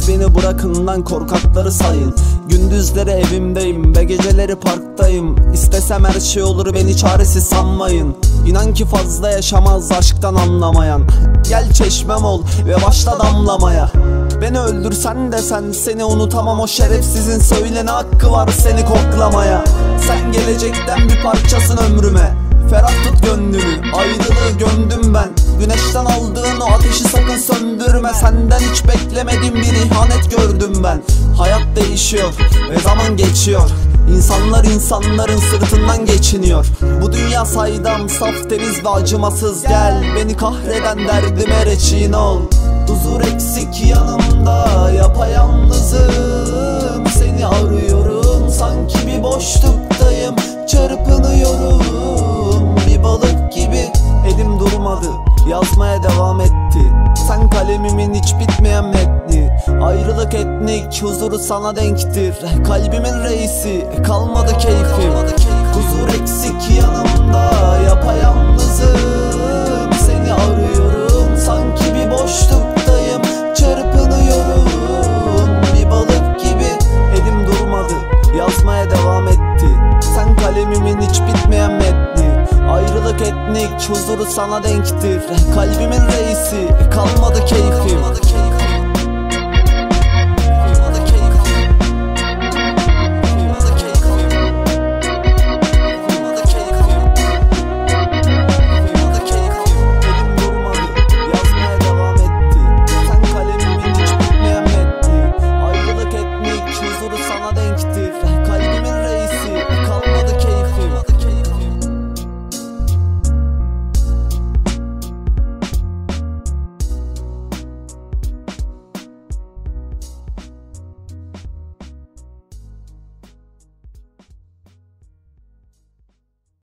Siz beni bırakın lan, korkakları sayın. Gündüzleri evimdeyim ve geceleri parktayım. İstesem her şey olur, beni çaresiz sanmayın. İnan ki fazla yaşamaz aşktan anlamayan. Gel çeşmem ol ve başla damlamaya. Beni öldürsen de seni unutamam. O şerefsizin söyle ne hakkı var seni koklamaya. Sen gelecekten bir parçasın ömrüme. Ferah tut gönlümü, ayrılığı gömdüm ben. Güneşten aldığın o ateşi sakın söndürme. Senden hiç beklemediğim bir ihanet gördüm ben. Hayat değişiyor ve zaman geçiyor. İnsanlar insanların sırtından geçiniyor. Bu dünya saydam, saf, temiz ve acımasız. Gel beni kahreden derdime reçine ol. Huzur eksik yanımda, yapayalnızım. Seni arıyorum, sanki bir boşluktayım. Çırpınıyorum bir balık gibi. Elim durmadı, yazmaya devam etti. Sen kalemimin hiç bitmeyen metni. Ayrılık etnik, huzuru sana denktir. Kalbimin reisi, kalmadı keyfim. Huzur eksik yanımda, yapayalnızım. Seni arıyorum, sanki bir boşluktayım. Çırpınıyorum bir balık gibi. Elim durmadı, yazmaya devam etti. Sen kalemimin hiç bitmeyen metni. Ayrılık etnik, huzuru sana denktir. Kalbimin reisi, kalmadı